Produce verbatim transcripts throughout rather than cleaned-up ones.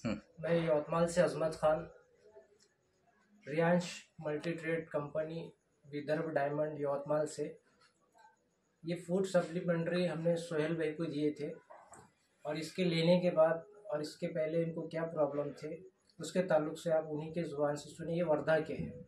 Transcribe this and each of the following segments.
मैं यवतमाल से Azmat Khan, Riyansh multi trade company Vidarbha diamond Yavatmal से। ये फूड सप्लीमेंट्री हमने सोहेल भाई को दिए थे और इसके लेने के बाद और इसके पहले इनको क्या प्रॉब्लम थे उसके ताल्लुक से आप उन्हीं के ज़ुबान से सुनिए। ये वर्धा के हैं।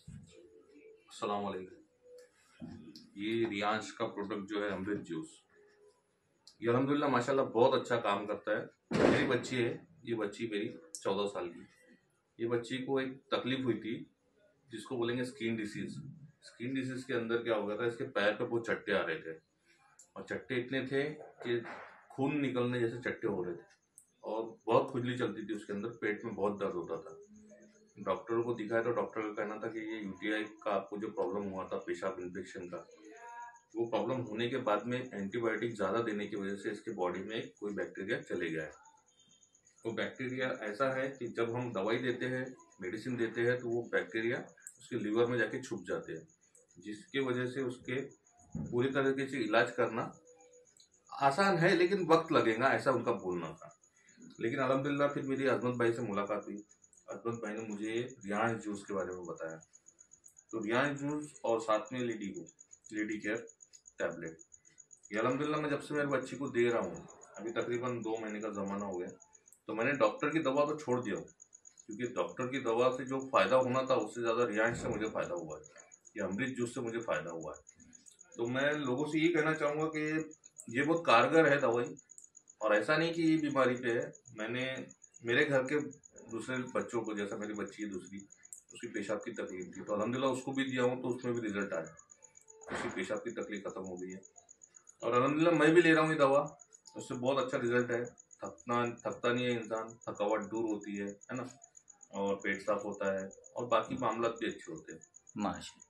अस्सलाम वालेकुम। ये रियांश का प्रोडक्ट जो है अमृत जूस, ये अल्हम्दुलिल्लाह माशाल्लाह बहुत अच्छा काम करता है। मेरी बच्ची है, ये बच्ची मेरी चौदह साल की। ये बच्ची को एक तकलीफ हुई थी जिसको बोलेंगे स्किन डिसीज। स्किन डिसीज के अंदर क्या हो गया था, इसके पैर पे बहुत चट्टे आ रहे थे और चट्टे इतने थे कि खून निकलने जैसे चट्टे हो रहे थे और बहुत खुजली चलती थी उसके अंदर, पेट में बहुत दर्द होता था। डॉक्टर को दिखाया तो डॉक्टर का कहना था कि ये यूटीआई का आपको जो प्रॉब्लम हुआ था, पेशाब इन्फेक्शन का, वो प्रॉब्लम होने के बाद में एंटीबायोटिक ज़्यादा देने की वजह से इसके बॉडी में कोई बैक्टीरिया चले गया है। वो बैक्टीरिया ऐसा है कि जब हम दवाई देते हैं, मेडिसिन देते हैं, तो वो बैक्टीरिया उसके लीवर में जाके छुप जाते हैं, जिसकी वजह से उसके पूरी तरीके से इलाज करना आसान है लेकिन वक्त लगेगा, ऐसा उनका बोलना था। लेकिन अल्हम्दुलिल्लाह फिर मेरी अजमत भाई से मुलाकात हुई। अजमत भाई ने मुझे रियांश जूस के बारे में बताया। तो रियांश जूस और साथ में लेडी को लेडी केयर टैबलेट, ये अल्हम्दुलिल्लाह मैं जब से मेरी बच्ची को दे रहा हूँ, अभी तकरीबन दो महीने का ज़माना हो गया, तो मैंने डॉक्टर की दवा तो छोड़ दिया हूँ, क्योंकि डॉक्टर की दवा से जो फ़ायदा होना था उससे ज़्यादा रियांश से मुझे फ़ायदा हुआ है, या अमृत जूस से मुझे फ़ायदा हुआ है। तो मैं लोगों से ये कहना चाहूँगा कि ये बहुत कारगर है दवाई, और ऐसा नहीं कि ये बीमारी पे है। मैंने मेरे घर के दूसरे बच्चों को, जैसा मेरी बच्ची है दूसरी, उसकी पेशाब की तकलीफ थी, तो अल्हम्दुलिल्लाह उसको भी दिया हूँ, तो उसमें भी रिजल्ट आया, उसकी पेशाब की तकलीफ खत्म हो गई है। और अल्हम्दुलिल्लाह मैं भी ले रहा हूँ ये दवा, उससे बहुत अच्छा रिजल्ट है। थकना थकता नहीं है इंसान, थकावट दूर होती है है ना, और पेट साफ होता है और बाकी मामला भी अच्छे होते हैं। माशा